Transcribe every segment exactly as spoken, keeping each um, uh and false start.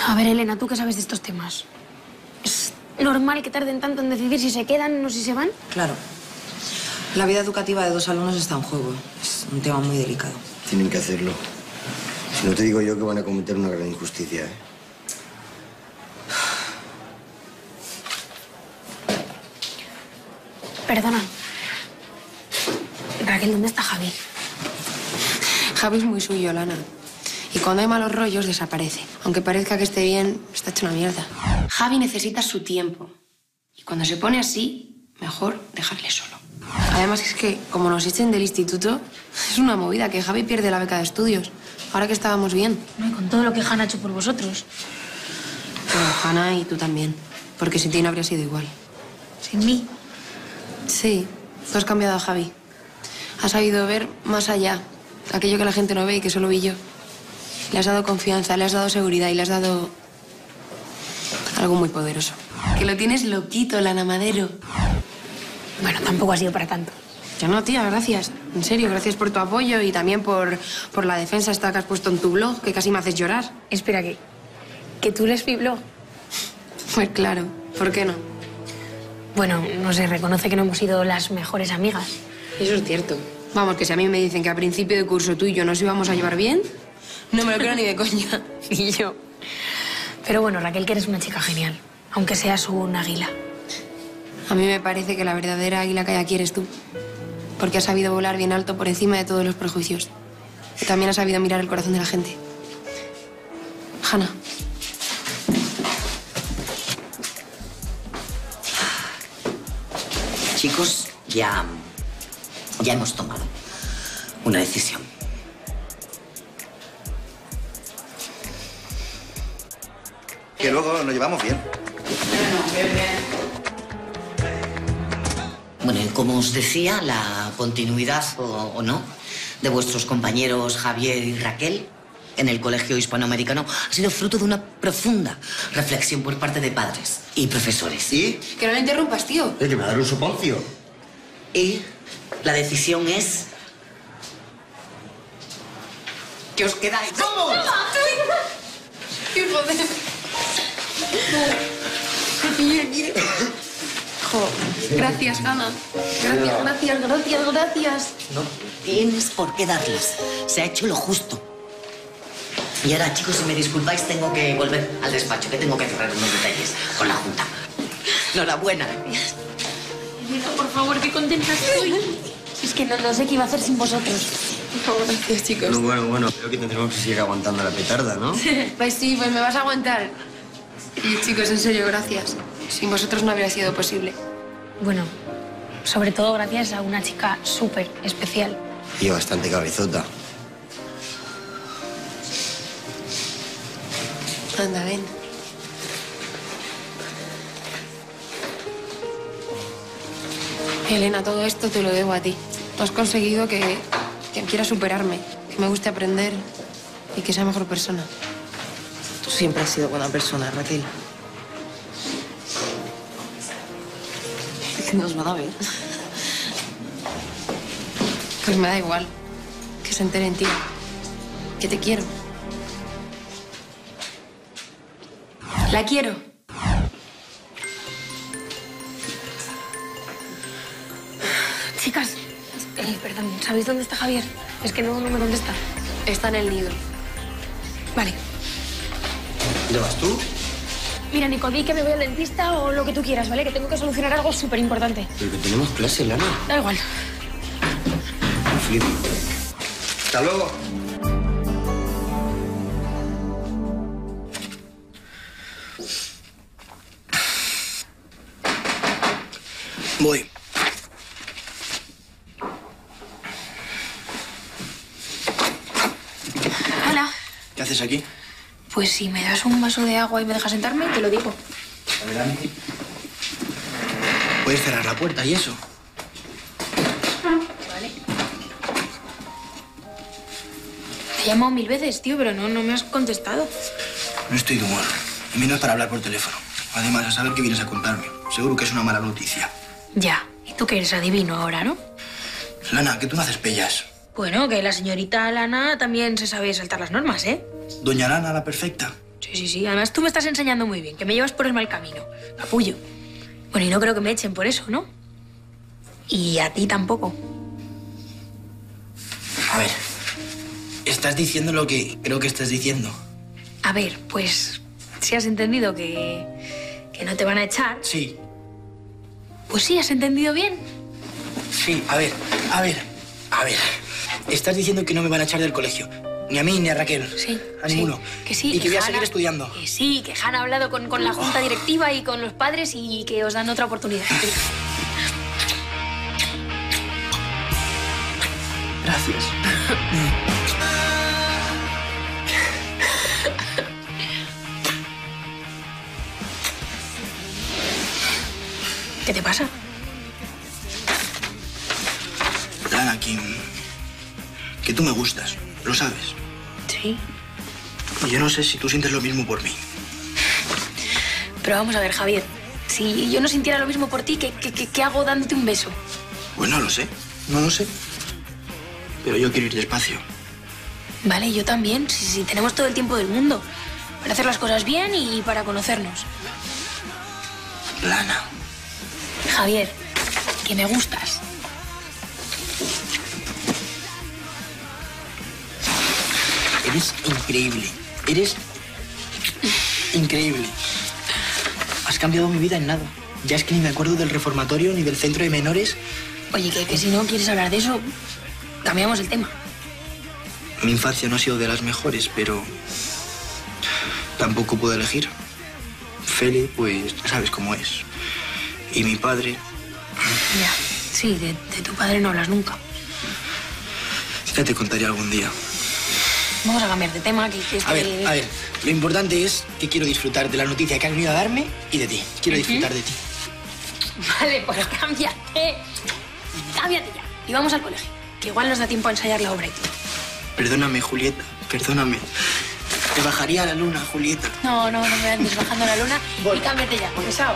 A ver, Elena, ¿tú qué sabes de estos temas? ¿Es normal que tarden tanto en decidir si se quedan o si se van? Claro. La vida educativa de dos alumnos está en juego. Es un tema muy delicado. Tienen que hacerlo. Si no te digo yo que van a cometer una gran injusticia, ¿eh? Perdona. Raquel, ¿dónde está Javi? Javi es muy suyo, Lana. Y cuando hay malos rollos, desaparece. Aunque parezca que esté bien, está hecho una mierda. Javi necesita su tiempo. Y cuando se pone así, mejor dejarle solo. Además, es que, como nos echen del instituto, es una movida que Javi pierde la beca de estudios. Ahora que estábamos bien. No, y con todo lo que Hanna ha hecho por vosotros. Pero Hanna y tú también. Porque sin ti no habría sido igual. ¿Sin mí? Sí, tú has cambiado a Javi. Has sabido ver más allá. Aquello que la gente no ve y que solo vi yo. Le has dado confianza, le has dado seguridad y le has dado algo muy poderoso. Que lo tienes loquito, Lana Madero. Bueno, tampoco ha sido para tanto. Ya no, tía, gracias. En serio, gracias por tu apoyo y también por, por la defensa esta que has puesto en tu blog, que casi me haces llorar. Espera, ¿que, que tú lees mi blog? Pues claro, ¿por qué no? Bueno, no sé, reconoce que no hemos sido las mejores amigas. Eso es cierto. Vamos, que si a mí me dicen que a principio de curso tú y yo nos íbamos a llevar bien, no me lo creo ni de coña. Y yo. Pero bueno, Raquel, que eres una chica genial, aunque seas un águila. A mí me parece que la verdadera águila que hay aquí eres tú. Porque has sabido volar bien alto por encima de todos los prejuicios. Y también has sabido mirar el corazón de la gente. Hanna. Chicos, ya, ya hemos tomado una decisión. Que luego nos llevamos bien. Bueno, y como os decía, la continuidad o, o no de vuestros compañeros Javier y Raquel en el Colegio Hispanoamericano ha sido fruto de una profunda reflexión por parte de padres y profesores. ¿Y? Que no le interrumpas, tío. Es que me va a dar un soponcio. Y la decisión es que os quedáis. ¡Vamos! ¡Hijo de... Jo, gracias, Hanna. Gracias, gracias, gracias, gracias. No tienes por qué darlas. Se ha hecho lo justo. Y ahora, chicos, si me disculpáis, tengo que volver al despacho, que tengo que cerrar unos detalles con la Junta. Enhorabuena. Elena, por favor, qué contenta estoy. Es que no, no sé qué iba a hacer sin vosotros. Oh, gracias, chicos. Bueno, bueno, bueno. Creo que tendremos que seguir aguantando la petarda, ¿no? Pues sí, pues me vas a aguantar. Y chicos, en serio, gracias. Sin vosotros no habría sido posible. Bueno, sobre todo gracias a una chica súper especial. Y bastante cabezota. Anda, ven. Elena, todo esto te lo debo a ti. Has conseguido que, que quiera superarme, que me guste aprender y que sea mejor persona. Tú siempre has sido buena persona, Raquel. Es que nos van a ver. Pues me da igual. Que se enteren, tía. Que te quiero. La quiero. Chicas, eh, perdón, ¿sabéis dónde está Javier? Es que no, no me contesta. Está en el nido. Vale. ¿Dónde vas tú? Mira, Nico, di que me voy al dentista o lo que tú quieras, ¿vale? Que tengo que solucionar algo súper importante. Pero que tenemos clase, Lana. Da igual. No flipo. Hasta luego. Voy. Hola. ¿Qué haces aquí? Pues si me das un vaso de agua y me dejas sentarme, te lo digo. Adelante. ¿Puedes cerrar la puerta y eso? Vale. Te he llamado mil veces, tío, pero no, no me has contestado. No estoy de humor. Y menos para hablar por teléfono. Además, a saber qué vienes a contarme. Seguro que es una mala noticia. Ya. ¿Y tú que eres adivino ahora, no? Lana, que tú no haces pellas. Bueno, que la señorita Lana también se sabe saltar las normas, ¿eh? Doña Lana, la perfecta. Sí, sí, sí. Además, tú me estás enseñando muy bien, que me llevas por el mal camino. Capullo. Bueno, y no creo que me echen por eso, ¿no? Y a ti tampoco. A ver, estás diciendo lo que creo que estás diciendo. A ver, pues, si has entendido que, que no te van a echar... Sí. Pues sí, has entendido bien. Sí, a ver, a ver, a ver. Estás diciendo que no me van a echar del colegio. Ni a mí ni a Raquel. Sí. A sí, ninguno. Que sí. Y que voy a Hanna- seguir estudiando. Que sí, que Hanna ha hablado con, con la junta directiva y con los padres y que os dan otra oportunidad. Gracias. ¿Qué te pasa? Lana, que, que tú me gustas, lo sabes. Sí. Y yo no sé si tú sientes lo mismo por mí. Pero vamos a ver, Javier. Si yo no sintiera lo mismo por ti, ¿qué, qué, qué- qué hago dándote un beso? Pues no lo sé, no lo sé. Pero yo quiero ir despacio. Vale, yo también. Sí, sí, tenemos todo el tiempo del mundo. Para hacer las cosas bien y para conocernos. Lana. Javier, que me gustas. Eres increíble. Eres increíble. Has cambiado mi vida en nada. Ya es que ni me acuerdo del reformatorio ni del centro de menores. Oye, que, que si no quieres hablar de eso, cambiamos el tema. Mi infancia no ha sido de las mejores, pero tampoco puedo elegir. Fele, pues, sabes cómo es. Y mi padre... Ya, sí, de, de tu padre no hablas nunca. Ya te contaré algún día. Vamos a cambiar de tema, que, que A ver, a ver, lo importante es que quiero disfrutar de la noticia que has venido a darme y de ti. Quiero disfrutar de ti. Vale, pues cámbiate. Cámbiate ya. Y vamos al colegio, que igual nos da tiempo a ensayar la obra y todo. Perdóname, Julieta, perdóname. Te bajaría a la luna, Julieta. No, no, no me andes bajando la luna. Voy. Y cámbiate ya, pesado.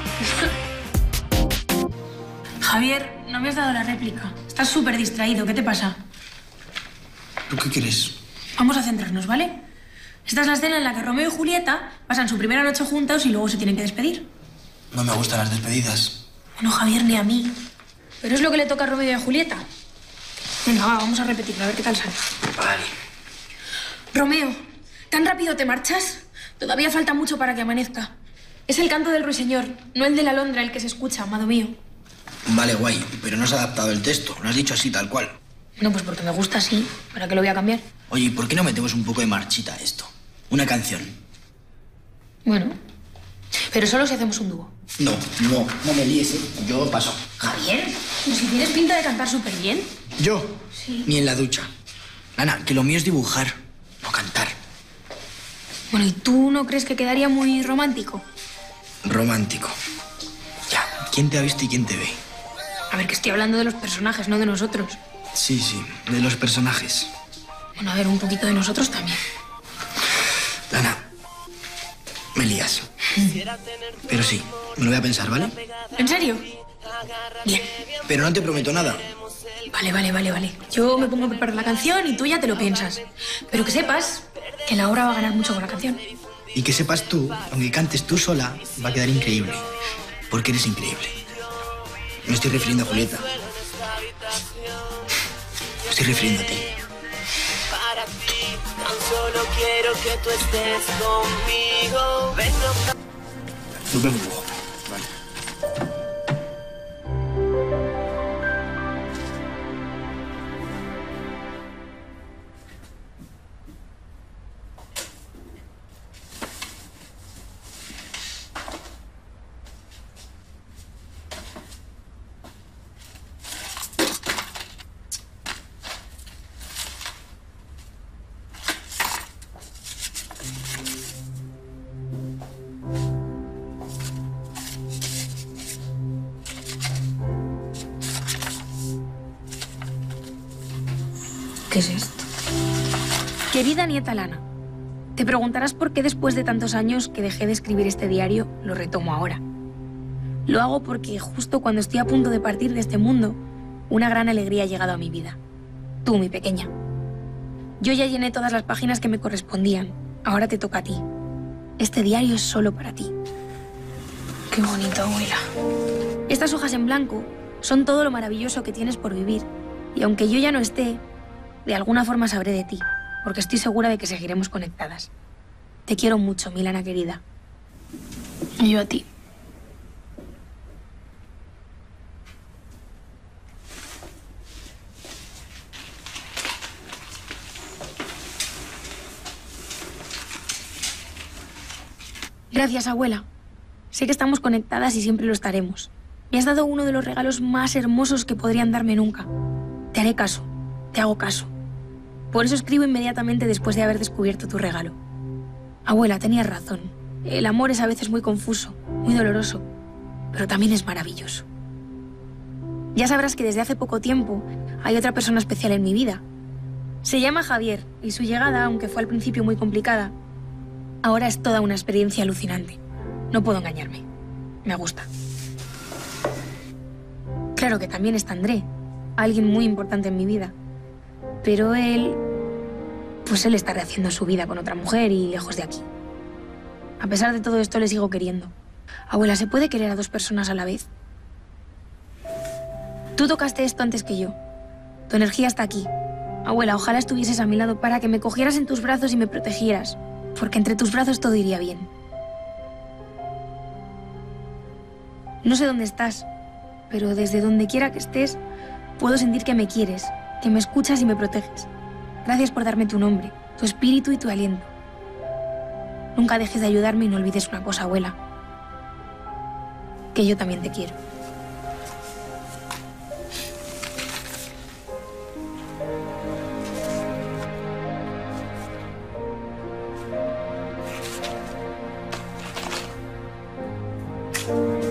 Javier, no me has dado la réplica. Estás súper distraído. ¿Qué te pasa? ¿Tú qué quieres? Vamos a centrarnos, ¿vale? Esta es la escena en la que Romeo y Julieta pasan su primera noche juntos y luego se tienen que despedir. No me gustan las despedidas. Bueno, Javier, ni a mí. Pero es lo que le toca a Romeo y a Julieta. Venga, va, vamos a repetirlo, a ver qué tal sale. Vale. Romeo, ¿tan rápido te marchas? Todavía falta mucho para que amanezca. Es el canto del ruiseñor, no el de la alondra el que se escucha, amado mío. Vale, guay, pero no has adaptado el texto. Lo has dicho así, tal cual. Bueno, pues porque me gusta así. ¿Para qué lo voy a cambiar? Oye, ¿por qué no metemos un poco de marchita a esto? Una canción. Bueno, pero solo si hacemos un dúo. No, no, no me líes, ¿eh? Yo paso. Javier, pero si tienes pinta de cantar súper bien. ¿Yo? Sí. Ni en la ducha. Lana, que lo mío es dibujar, no cantar. Bueno, ¿y tú no crees que quedaría muy romántico? Romántico. Ya, ¿quién te ha visto y quién te ve? A ver, que estoy hablando de los personajes, no de nosotros. Sí, sí, de los personajes. Bueno, a ver, un poquito de nosotros también. Lana, me lías. Pero sí, me lo voy a pensar, ¿vale? ¿En serio? Bien. Pero no te prometo nada. Vale, vale, vale, vale. Yo me pongo a preparar la canción y tú ya te lo piensas. Pero que sepas que la obra va a ganar mucho con la canción. Y que sepas tú, aunque cantes tú sola, va a quedar increíble. Porque eres increíble. Me estoy refiriendo a Julieta. Me estoy refiriendo a ti. Para ti, tan solo quiero que tú estés conmigo. Ven, no... Nos vemos luego. Vale. ¿Qué es esto? Querida nieta Lana, te preguntarás por qué después de tantos años que dejé de escribir este diario, lo retomo ahora. Lo hago porque justo cuando estoy a punto de partir de este mundo, una gran alegría ha llegado a mi vida. Tú, mi pequeña. Yo ya llené todas las páginas que me correspondían. Ahora te toca a ti. Este diario es solo para ti. Qué bonito, abuela. Estas hojas en blanco son todo lo maravilloso que tienes por vivir. Y aunque yo ya no esté, de alguna forma sabré de ti, porque estoy segura de que seguiremos conectadas. Te quiero mucho, Milana querida. Y yo a ti. Gracias, abuela. Sé que estamos conectadas y siempre lo estaremos. Me has dado uno de los regalos más hermosos que podrían darme nunca. Te haré caso. Te hago caso. Por eso escribo inmediatamente después de haber descubierto tu regalo. Abuela, tenías razón. El amor es a veces muy confuso, muy doloroso, pero también es maravilloso. Ya sabrás que desde hace poco tiempo hay otra persona especial en mi vida. Se llama Javier y su llegada, aunque fue al principio muy complicada, ahora es toda una experiencia alucinante. No puedo engañarme. Me gusta. Claro que también está André, alguien muy importante en mi vida. Pero él... pues él está rehaciendo su vida con otra mujer y lejos de aquí. A pesar de todo esto, le sigo queriendo. Abuela, ¿se puede querer a dos personas a la vez? Tú tocaste esto antes que yo. Tu energía está aquí. Abuela, ojalá estuvieses a mi lado para que me cogieras en tus brazos y me protegieras. Porque entre tus brazos todo iría bien. No sé dónde estás, pero desde donde quiera que estés, puedo sentir que me quieres, que me escuchas y me proteges. Gracias por darme tu nombre, tu espíritu y tu aliento. Nunca dejes de ayudarme y no olvides una cosa, abuela. Que yo también te quiero. Thank you.